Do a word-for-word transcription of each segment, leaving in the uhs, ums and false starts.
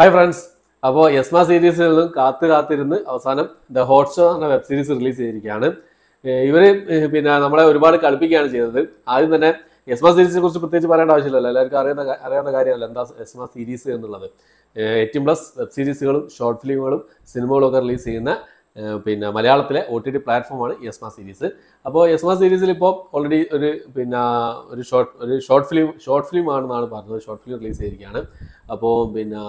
Hi friends, അപ്പോൾ Yessma സീരീസിൽ നിന്നും കാത്ത് കാത്തിരുന്ന് അവസാനം ദ ഹോട്ട്സ്റ്റാർ എന്ന വെബ് സീരീസ് റിലീസ് ചെയ്തിരിക്കുകയാണ്. ഇവർ പിന്നെ നമ്മളെ ഒരുപാട് കളിപ്പിക്കുകയാണ് ചെയ്തത്. ആദ്യം തന്നെ Yessma സീരീസിനെ കുറിച്ച് പ്രത്യേകിച്ച് പറയേണ്ട ആവശ്യമില്ലല്ലോ, എല്ലാവർക്കും അറിയുന്ന അറിയാവുന്ന കാര്യമല്ല എന്താ Yessma സീരീസ് എന്നുള്ളത്. എയ്റ്റീൻ പ്ലസ് വെബ് സീരീസുകളും ഷോർട്ട് ഫിലിമുകളും സിനിമകളും ഒക്കെ റിലീസ് ചെയ്യുന്ന പിന്നെ മലയാളത്തിലെ ഒ ടി ടി പ്ലാറ്റ്ഫോമാണ് Yessma സീരീസ്. അപ്പോൾ Yessma സീരീസിൽ ഇപ്പോൾ ഓൾറെഡി ഒരു പിന്നെ ഒരു ഷോർട്ട് ഒരു ഷോർട്ട് ഫിലിം ഷോർട്ട് ഫിലിം ആണെന്നാണ് പറഞ്ഞത്. ഷോർട്ട് ഫിലിം റിലീസ് ചെയ്തിരിക്കുകയാണ്. അപ്പോൾ പിന്നെ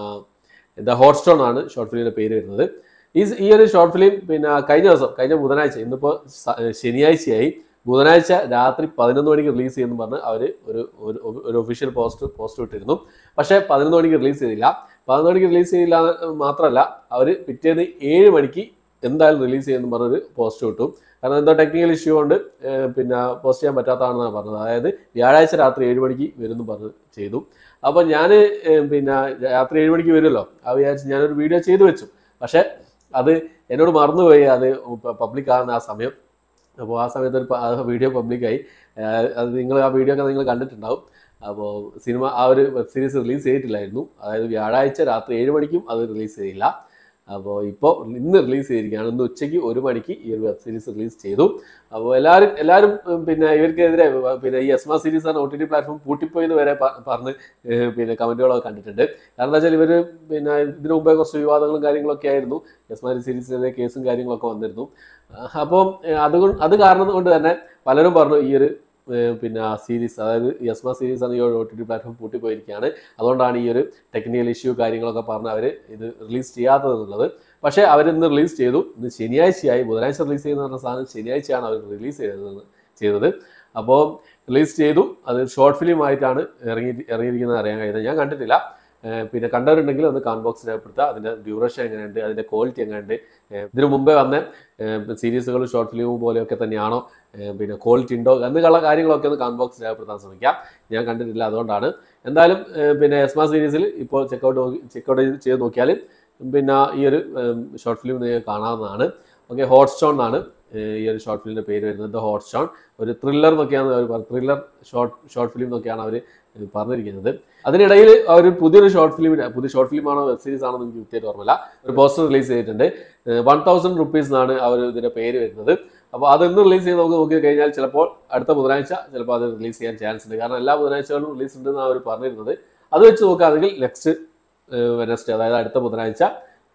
ദ ഹോട്ട്സ്റ്റാർ ആണ് ഷോർട്ട് ഫിലിമിൻ്റെ പേര് വരുന്നത്. ഈ ഈ ഒരു ഷോർട്ട് ഫിലിം പിന്നെ കഴിഞ്ഞ ദിവസം കഴിഞ്ഞ ബുധനാഴ്ച, ഇന്നിപ്പോൾ ശനിയാഴ്ചയായി, ബുധനാഴ്ച രാത്രി പതിനൊന്ന് മണിക്ക് റിലീസ് ചെയ്യുമെന്ന് പറഞ്ഞ് അവർ ഒരു ഒരു ഒഫീഷ്യൽ പോസ്റ്റ് പോസ്റ്റ് ഇട്ടിരുന്നു. പക്ഷേ പതിനൊന്ന് മണിക്ക് റിലീസ് ചെയ്തില്ല. പതിനൊന്ന് മണിക്ക് റിലീസ് ചെയ്തില്ല മാത്രമല്ല, അവർ പിറ്റേന്ന് ഏഴ് മണിക്ക് എന്തായാലും റിലീസ് ചെയ്യുമെന്ന് പറഞ്ഞൊരു പോസ്റ്റ് കിട്ടും. കാരണം എന്തോ ടെക്നിക്കൽ ഇഷ്യൂ കൊണ്ട് പിന്നെ പോസ്റ്റ് ചെയ്യാൻ പറ്റാത്തതാണെന്നാണ് പറഞ്ഞത്. അതായത് വ്യാഴാഴ്ച രാത്രി ഏഴ് മണിക്ക് വരുമെന്ന് പറഞ്ഞ് ചെയ്തു. അപ്പോൾ ഞാൻ പിന്നെ രാത്രി ഏഴ് മണിക്ക് വരുമല്ലോ, അത് വിചാരിച്ച് ഞാനൊരു വീഡിയോ ചെയ്തു വെച്ചു. പക്ഷേ അത് എന്നോട് മറന്നുപോയി, അത് പബ്ലിക് ആകുന്ന ആ സമയം. അപ്പോൾ ആ സമയത്ത് ഒരു വീഡിയോ പബ്ലിക്കായി. അത് നിങ്ങൾ ആ വീഡിയോ ഒക്കെ നിങ്ങൾ കണ്ടിട്ടുണ്ടാവും. അപ്പോൾ സിനിമ ആ ഒരു വെബ് സീരീസ് റിലീസ് ചെയ്തിട്ടില്ലായിരുന്നു. അതായത് വ്യാഴാഴ്ച രാത്രി ഏഴ് മണിക്കും അത് റിലീസ് ചെയ്തില്ല. അപ്പോൾ ഇപ്പോൾ ഇന്ന് റിലീസ് ചെയ്തിരിക്കുകയാണ്. ഇന്ന് ഉച്ചയ്ക്ക് ഒരു മണിക്ക് ഈ ഒരു വെബ് സീരീസ് റിലീസ് ചെയ്തു. അപ്പോൾ എല്ലാവരും എല്ലാവരും പിന്നെ ഇവർക്കെതിരെ പിന്നെ ഈ Yessma സീരീസ് ആണ് ഒ ടി ടി പ്ലാറ്റ്ഫോം പൂട്ടിപ്പോയിന്ന് വരെ പറഞ്ഞ് പിന്നെ കമൻറ്റുകളൊക്കെ കണ്ടിട്ടുണ്ട്. കാരണം എന്താ വെച്ചാൽ ഇവർ പിന്നെ ഇതിനു മുമ്പേ കുറച്ച് വിവാദങ്ങളും കാര്യങ്ങളൊക്കെ ആയിരുന്നു. Yessma സീരീസിനെതിരെ കേസും കാര്യങ്ങളൊക്കെ വന്നിരുന്നു. അപ്പം അതുകൊണ്ട് അത് കാരണം കൊണ്ട് തന്നെ പലരും പറഞ്ഞു ഈ ഒരു പിന്നെ സീരീസ്, അതായത് Yessma സീരീസ് ആണ് ഈ ഒ ടി ടി പ്ലാറ്റ്ഫോം പൂട്ടിപ്പോയിരിക്കുകയാണ്, അതുകൊണ്ടാണ് ഈ ഒരു ടെക്നിക്കൽ ഇഷ്യൂ കാര്യങ്ങളൊക്കെ പറഞ്ഞ് അവർ ഇത് റിലീസ് ചെയ്യാത്തതെന്നുള്ളത്. പക്ഷേ അവരിന്ന് റിലീസ് ചെയ്തു. ഇന്ന് ശനിയാഴ്ചയായി. ബുധനാഴ്ച റിലീസ് ചെയ്യുന്ന പറഞ്ഞ സാധനം ശനിയാഴ്ചയാണ് അവർ റിലീസ് ചെയ്തത് ചെയ്തത് അപ്പോൾ റിലീസ് ചെയ്തു. അത് ഷോർട്ട് ഫിലിം ആയിട്ടാണ് ഇറങ്ങി ഇറങ്ങിയിരിക്കുന്നത് അറിയാൻ കഴിയുന്നത്. ഞാൻ കണ്ടിട്ടില്ല. പിന്നെ കണ്ടവരുണ്ടെങ്കിൽ ഒന്ന് കമന്റ് ബോക്സിൽ രേഖപ്പെടുത്തുക. അതിൻ്റെ ഡ്യൂറേഷൻ എങ്ങനെയുണ്ട്, അതിൻ്റെ ക്വാളിറ്റി എങ്ങനെയുണ്ട്, ഇതിനു മുമ്പേ വന്ന സീരീസുകളും ഷോർട്ട് ഫിലിമും പോലെയൊക്കെ തന്നെയാണോ, പിന്നെ ക്വാളിറ്റി ഉണ്ടോ എന്നുള്ള കാര്യങ്ങളൊക്കെ ഒന്ന് കമന്റ് ബോക്സിൽ രേഖപ്പെടുത്താൻ ശ്രമിക്കാം. ഞാൻ കണ്ടിട്ടില്ല, അതുകൊണ്ടാണ്. എന്തായാലും പിന്നെ Yessma സീരീസിൽ ഇപ്പോൾ ചെക്കൗട്ട് ചെക്കൗട്ട് ചെയ്ത് നോക്കിയാൽ പിന്നെ ഈ ഒരു ഷോർട്ട് ഫിലിം നിങ്ങൾക്ക് കാണാവുന്നതാണ്. ഓക്കെ, ഹോട്ട്സ്റ്റാർ എന്നാണ് ഈ ഒരു ഷോർട്ട് ഫിലിമിൻ്റെ പേര് വരുന്നത്. ഹോട്ട്സ്റ്റാർ ഒരു ത്രില്ലർ എന്നൊക്കെയാണ് അവർ ത്രില്ലർ ഷോർട്ട് ഷോർട്ട് ഫിലിം എന്നൊക്കെയാണ് അവർ പറഞ്ഞിരിക്കുന്നത്. അതിനിടയിൽ അവർ പുതിയൊരു ഷോർട്ട് ഫിലിം പുതിയ ഷോർട്ട് ഫിലിമാണോ വെബ് സീരീസ് ആണോ എനിക്ക് കൃത്യമായിട്ട് ഓർമ്മയില്ല, ഒരു പോസ്റ്റർ റിലീസ് ചെയ്തിട്ടുണ്ട്. വൺ തൗസൻഡ് റുപ്പീസ് എന്നാണ് അവർ ഇതിൻ്റെ പേര് വരുന്നത്. അപ്പോൾ അതൊന്ന് റിലീസ് ചെയ്ത് നമുക്ക് നോക്കി കഴിഞ്ഞാൽ ചിലപ്പോൾ അടുത്ത ബുധനാഴ്ച ചിലപ്പോൾ അത് റിലീസ് ചെയ്യാൻ ചാൻസ് ഉണ്ട്. കാരണം എല്ലാ ബുധനാഴ്ചകളും റിലീസ് ഉണ്ടെന്നാണ് അവർ പറഞ്ഞിരുന്നത്. അത് വെച്ച് നോക്കുകയാണെങ്കിൽ നെക്സ്റ്റ് വെനസ്ഡേ, അതായത് അടുത്ത ബുധനാഴ്ച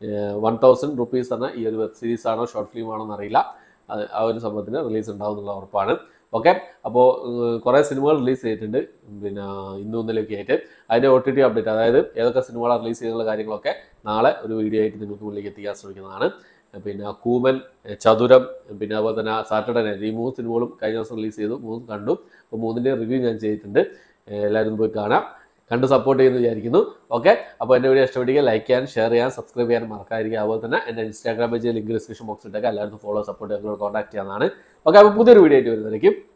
വൺ തൗസൻഡ് റുപ്പീസ് എന്ന ഈ ഒരു വെബ് സീരീസ് ആണോ ഷോർട്ട് ഫിലിം ആണോ എന്നറിയില്ല, ആ ഒരു സംഭവത്തിന് റിലീസ് ഉണ്ടാവും എന്നുള്ള ഉറപ്പാണ്. ഓക്കെ, അപ്പോൾ കുറേ സിനിമകൾ റിലീസ് ചെയ്തിട്ടുണ്ട് പിന്നെ ഇന്നും ഇന്നലെയൊക്കെ ആയിട്ട്. അതിൻ്റെ ഒ ടി ടി അപ്ഡേറ്റ്, അതായത് ഏതൊക്കെ സിനിമകളാണ് റിലീസ് ചെയ്യുന്നുള്ള കാര്യങ്ങളൊക്കെ നാളെ ഒരു വീഡിയോ ആയിട്ട് നിങ്ങൾക്ക് മുന്നിലേക്ക് എത്തിക്കാൻ ശ്രമിക്കുന്നതാണ്. പിന്നെ കൂമൻ, ചതുരം, പിന്നെ അതുപോലെ തന്നെ സാറ്റർഡേ നൈറ്റ്, ഈ മൂന്ന് സിനിമകളും കഴിഞ്ഞ ദിവസം റിലീസ് ചെയ്തു. മൂന്ന് കണ്ടു. അപ്പോൾ മൂന്നിൻ്റെ റിവ്യൂ ഞാൻ ചെയ്തിട്ടുണ്ട്. എല്ലാവരും പോയി കാണാം, കണ്ട് സപ്പോർട്ട് ചെയ്യുമെന്ന് വിചാരിക്കുന്നു. ഓക്കെ, അപ്പോൾ എൻ്റെ വീഡിയോ ഇഷ്ടപ്പെടുക ലൈക്ക് ചെയ്യാൻ, ഷെയർ ചെയ്യാൻ, സബ്സ്ക്രൈബ് ചെയ്യാൻ മറക്കാതിരിക്കുക. അതുപോലെ തന്നെ എൻ്റെ ഇൻസ്റ്റാഗ്രാം പേജ് ലിങ്ക് ഡിസ്ക്രിപ്ഷൻ ബോക്സിൽ ഇട്ടൊക്കെ എല്ലാവരും ഫോളോ സപ്പോർട്ട് ഞങ്ങളോട് കോൺടാക്ട് ചെയ്യാവുന്നതാണ്. ഓക്കെ, അപ്പോൾ പുതിയൊരു വീഡിയോ ആയിട്ട് വരുന്നതായിരിക്കും.